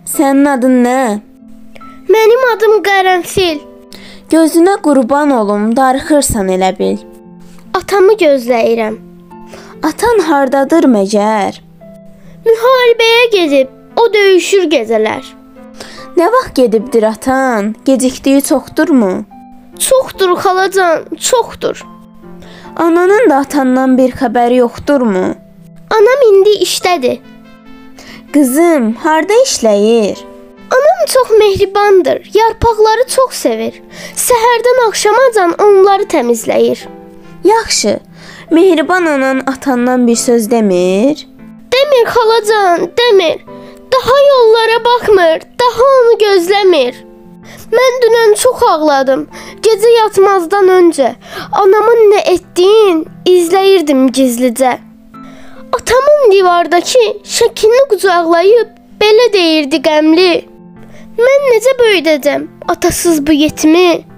Sənin adın nə? Mənim adım Qərənfil. Gözünə qurban olum, darıxırsan elə bil. Atamı gözləyirəm. Atan hardadır məcər? Müharibəyə gedib, o döyüşür gecələr. Nə vaxt gedibdir atan? Gecikdiyi çoxdurmu? Çoxdur xalacan, çoxdur. Ananın da atandan bir xəbəri yoxdurmu? Anam indi işdədir. Qızım, harda işləyir? Anam çox mehribandır, yarpaqları çox sevir. Səhərdən axşamacan onları təmizləyir. Yaxşı, mehriban anan atandan bir söz demir? Demir xalacan, demir. Daha yollara baxmır, daha onu gözləmir. Mən dünən çox ağladım. Gecə yatmazdan öncə anamın nə etdiyin izləyirdim gizlicə. Atamın divardakı şəklini qucaqlayıb belə deyirdi qəmli. Mən necə böyüdəcəm atasız bu yetimi?